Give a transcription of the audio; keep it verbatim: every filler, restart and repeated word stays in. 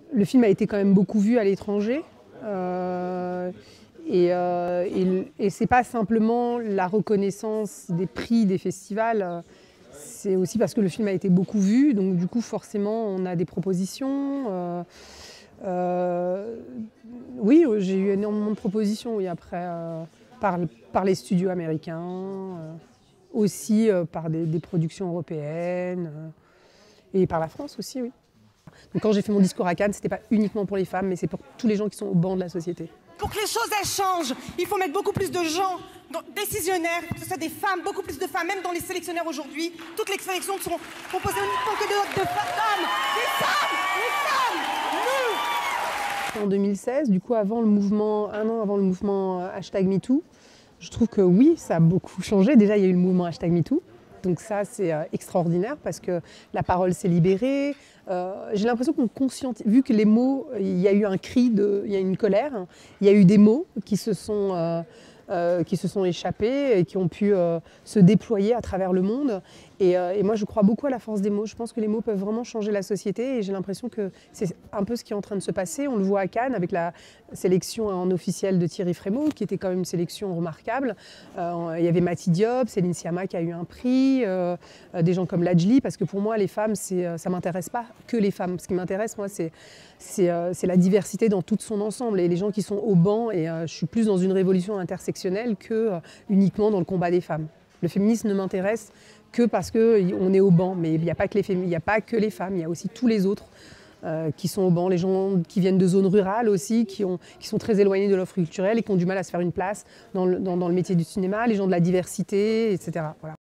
le film a été quand même beaucoup vu à l'étranger. Euh, et euh, et, et c'est pas simplement la reconnaissance des prix des festivals, c'est aussi parce que le film a été beaucoup vu, donc du coup forcément on a des propositions. Euh, euh, oui, j'ai eu énormément de propositions, oui, après, euh, par, par les studios américains, euh, aussi euh, par des, des productions européennes, euh, et par la France aussi, oui. Donc quand j'ai fait mon discours à Cannes, c'était pas uniquement pour les femmes, mais c'est pour tous les gens qui sont au banc de la société. Pour que les choses elles changent, il faut mettre beaucoup plus de gens donc, décisionnaires, que ce soit des femmes, beaucoup plus de femmes, même dans les sélectionnaires aujourd'hui. Toutes les sélections sont composées uniquement que de, de femmes. Les femmes, les femmes, nous. En deux mille seize, du coup, avant le mouvement, un an avant le mouvement hashtag MeToo, je trouve que oui, ça a beaucoup changé. Déjà, il y a eu le mouvement hashtag MeToo. Donc ça, c'est euh, extraordinaire parce que la parole s'est libérée. Euh, j'ai l'impression qu'on conscientise, vu que les mots, il y a eu un cri, de, il y a eu une colère, il y a eu des mots qui se sont, euh, euh, qui se sont échappés et qui ont pu euh, se déployer à travers le monde. Et, euh, et moi, je crois beaucoup à la force des mots. Je pense que les mots peuvent vraiment changer la société et j'ai l'impression que c'est un peu ce qui est en train de se passer. On le voit à Cannes avec la sélection en officiel de Thierry Frémaux, qui était quand même une sélection remarquable. Euh, il y avait Mati Diop, Céline Sciamma qui a eu un prix, euh, des gens comme Ladjli, parce que pour moi, les femmes, c'est, ça ne m'intéresse pas que les femmes. Ce qui m'intéresse, moi, c'est, c'est, euh, c'est la diversité dans tout son ensemble et les gens qui sont au banc. Et euh, je suis plus dans une révolution intersectionnelle que euh, uniquement dans le combat des femmes. Le féminisme ne m'intéresse que parce qu'on est au banc, mais il n'y a pas que les fémi- il n'y a pas que les femmes, il y a aussi tous les autres euh, qui sont au banc, les gens qui viennent de zones rurales aussi, qui, ont, qui sont très éloignés de l'offre culturelle et qui ont du mal à se faire une place dans le, dans, dans le métier du cinéma, les gens de la diversité, et cetera. Voilà.